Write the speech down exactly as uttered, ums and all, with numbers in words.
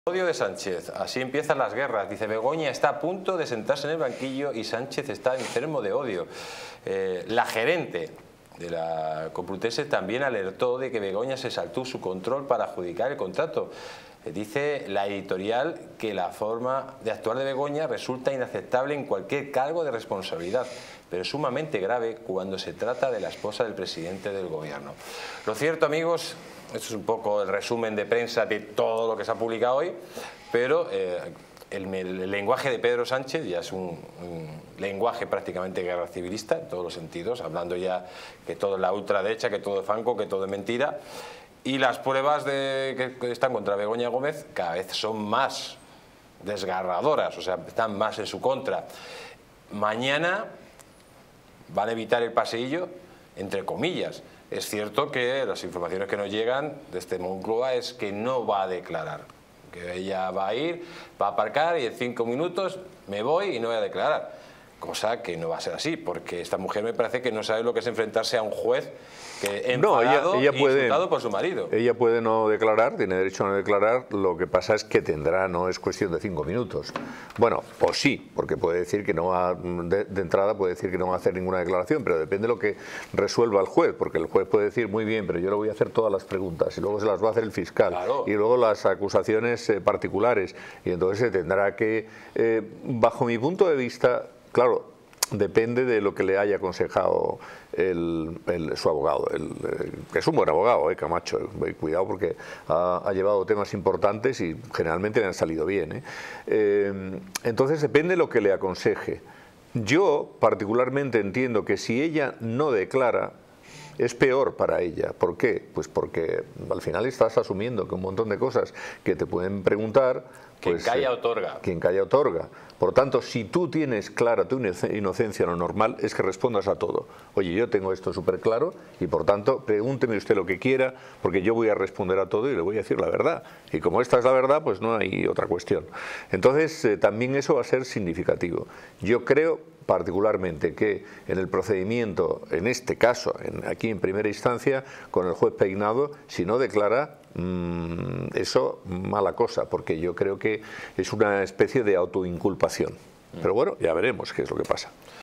Odio de Sánchez, así empiezan las guerras. Dice, Begoña está a punto de sentarse en el banquillo y Sánchez está enfermo de odio. Eh, la gerente de la Complutense también alertó de que Begoña se saltó su control para adjudicar el contrato. Eh, dice la editorial que la forma de actuar de Begoña resulta inaceptable en cualquier cargo de responsabilidad, pero sumamente grave cuando se trata de la esposa del presidente del gobierno. Lo cierto, amigos, esto es un poco el resumen de prensa de todo lo que se ha publicado hoy, pero eh, el, el lenguaje de Pedro Sánchez ya es un, un lenguaje prácticamente guerra civilista en todos los sentidos, hablando ya que todo es la ultraderecha, que todo es fanco, que todo es mentira, y las pruebas de, que están contra Begoña Gómez cada vez son más desgarradoras, o sea, están más en su contra. Mañana van a evitar el paseillo, entre comillas. Es cierto que las informaciones que nos llegan desde Moncloa es que no va a declarar, que ella va a ir, va a aparcar y en cinco minutos me voy y no voy a declarar. Cosa que no va a ser así, porque esta mujer me parece que no sabe lo que es enfrentarse a un juez que enfadado no, ella, ella e puede, insultado por su marido. Ella puede no declarar, tiene derecho a no declarar, lo que pasa es que tendrá, no es cuestión de cinco minutos. Bueno, o sí, porque puede decir que no va, de, de entrada puede decir que no va a hacer ninguna declaración, pero depende de lo que resuelva el juez, porque el juez puede decir, muy bien, pero yo le voy a hacer todas las preguntas, y luego se las va a hacer el fiscal, claro, y luego las acusaciones eh, particulares, y entonces se tendrá que, eh, bajo mi punto de vista, claro, depende de lo que le haya aconsejado el, el, su abogado, el, eh, que es un buen abogado, eh, Camacho, eh, cuidado porque ha, ha llevado temas importantes y generalmente le han salido bien. Eh. Eh, entonces depende de lo que le aconseje. Yo particularmente entiendo que si ella no declara, es peor para ella. ¿Por qué? Pues porque al final estás asumiendo que un montón de cosas que te pueden preguntar, quien pues, calla eh, otorga. Quien calla otorga. Por tanto, si tú tienes clara tu inocencia, lo normal es que respondas a todo. Oye, yo tengo esto súper claro y por tanto, pregúnteme usted lo que quiera, porque yo voy a responder a todo y le voy a decir la verdad. Y como esta es la verdad, pues no hay otra cuestión. Entonces, eh, también eso va a ser significativo. Yo creo particularmente que en el procedimiento, en este caso, en, aquí en primera instancia, con el juez Peinado, si no declara, mmm, eso mala cosa, porque yo creo que es una especie de autoinculpación. Pero bueno, ya veremos qué es lo que pasa.